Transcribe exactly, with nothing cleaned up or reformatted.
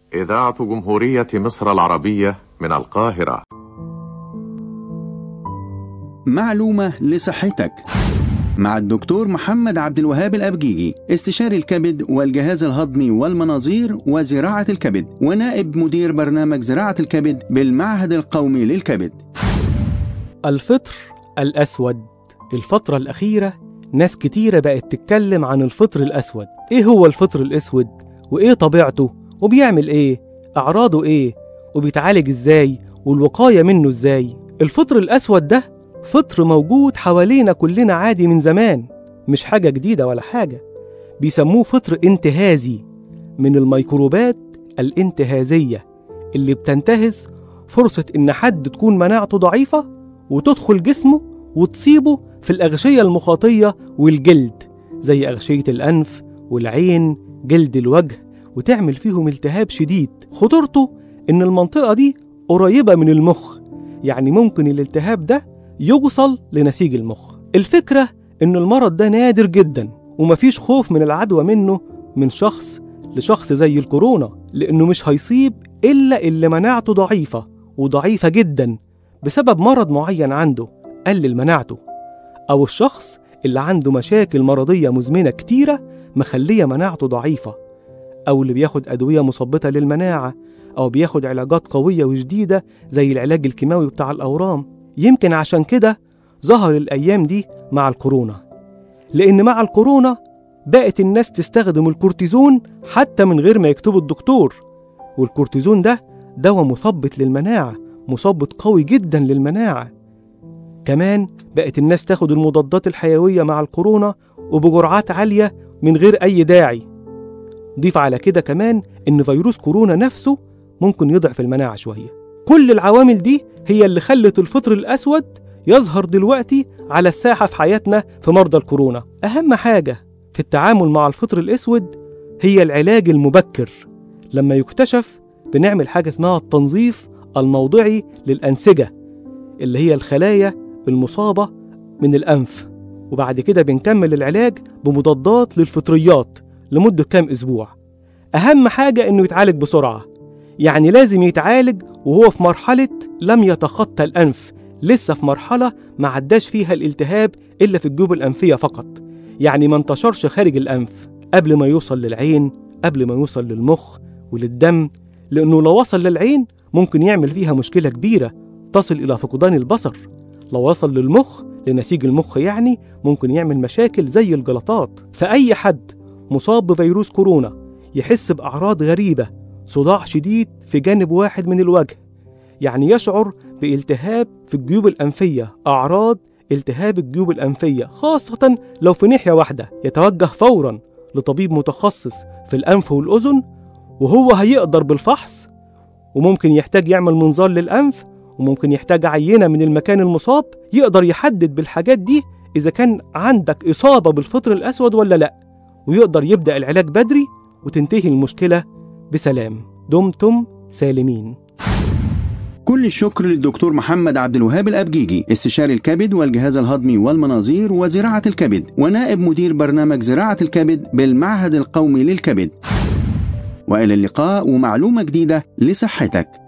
إذاعة جمهورية مصر العربية من القاهرة. معلومة لصحتك مع الدكتور محمد عبد الوهاب الأبجيجي، استشاري الكبد والجهاز الهضمي والمناظير وزراعة الكبد، ونائب مدير برنامج زراعة الكبد بالمعهد القومي للكبد. الفطر الأسود. الفترة الأخيرة ناس كتيرة بقت تتكلم عن الفطر الأسود. إيه هو الفطر الأسود؟ وإيه طبيعته؟ وبيعمل إيه؟ أعراضه إيه؟ وبيتعالج إزاي؟ والوقاية منه إزاي؟ الفطر الأسود ده فطر موجود حوالينا كلنا عادي من زمان، مش حاجة جديدة ولا حاجة. بيسموه فطر انتهازي، من الميكروبات الانتهازية اللي بتنتهز فرصة إن حد تكون مناعته ضعيفة وتدخل جسمه وتصيبه في الأغشية المخاطية والجلد، زي أغشية الأنف والعين، جلد الوجه، وتعمل فيهم التهاب شديد. خطورته إن المنطقة دي قريبة من المخ، يعني ممكن الالتهاب ده يوصل لنسيج المخ. الفكرة إن المرض ده نادر جدا ومفيش خوف من العدوى منه من شخص لشخص زي الكورونا، لأنه مش هيصيب إلا اللي مناعته ضعيفة وضعيفة جدا بسبب مرض معين عنده قلل مناعته، أو الشخص اللي عنده مشاكل مرضية مزمنة كتيرة مخلية مناعته ضعيفة، أو اللي بياخد أدوية مثبطة للمناعة، أو بياخد علاجات قوية وجديدة زي العلاج الكيماوي بتاع الأورام. يمكن عشان كده ظهر الأيام دي مع الكورونا، لأن مع الكورونا بقت الناس تستخدم الكورتيزون حتى من غير ما يكتبوا الدكتور، والكورتيزون ده دواء مثبط للمناعة، مثبط قوي جدا للمناعة. كمان بقت الناس تاخد المضادات الحيوية مع الكورونا وبجرعات عالية من غير أي داعي. ضيف على كده كمان إن فيروس كورونا نفسه ممكن يضعف المناعة شوية. كل العوامل دي هي اللي خلت الفطر الأسود يظهر دلوقتي على الساحة في حياتنا في مرضى الكورونا. أهم حاجة في التعامل مع الفطر الأسود هي العلاج المبكر. لما يكتشف بنعمل حاجة اسمها التنظيف الموضعي للأنسجة، اللي هي الخلايا المصابة من الأنف، وبعد كده بنكمل العلاج بمضادات للفطريات لمدة كام أسبوع. أهم حاجة إنه يتعالج بسرعة، يعني لازم يتعالج وهو في مرحلة لم يتخطى الأنف، لسه في مرحلة ما عداش فيها الالتهاب إلا في الجيوب الأنفية فقط، يعني ما انتشرش خارج الأنف قبل ما يوصل للعين، قبل ما يوصل للمخ وللدم، لأنه لو وصل للعين ممكن يعمل فيها مشكلة كبيرة تصل إلى فقدان البصر. لو وصل للمخ، لنسيج المخ يعني، ممكن يعمل مشاكل زي الجلطات. فأي حد مصاب بفيروس كورونا يحس بأعراض غريبة، صداع شديد في جانب واحد من الوجه، يعني يشعر بالتهاب في الجيوب الأنفية، أعراض التهاب الجيوب الأنفية خاصة لو في ناحية واحدة، يتوجه فورا لطبيب متخصص في الأنف والأذن، وهو هيقدر بالفحص، وممكن يحتاج يعمل منظار للأنف، وممكن يحتاج عينة من المكان المصاب، يقدر يحدد بالحاجات دي إذا كان عندك إصابة بالفطر الأسود ولا لأ، ويقدر يبدأ العلاج بدري وتنتهي المشكلة بسلام. دمتم سالمين. كل الشكر للدكتور محمد عبد الوهاب الأبجيجي، استشاري الكبد والجهاز الهضمي والمناظير وزراعة الكبد، ونائب مدير برنامج زراعة الكبد بالمعهد القومي للكبد. وإلى اللقاء ومعلومة جديدة لصحتك.